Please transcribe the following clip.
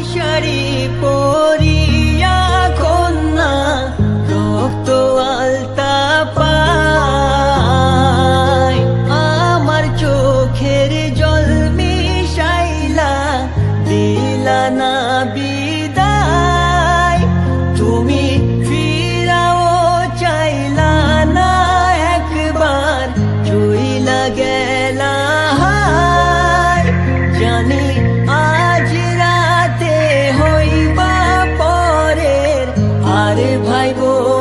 শাড়ি পরিয়া কন্যা রক্ত আলতা পায় আমার চোখের জল মিশাইলা দিলা না বিদায় তুমি ফিরাও চাইলা না একবার চইলা গেলা জানি আজ রাতে হইবা পরের আর ভাইবো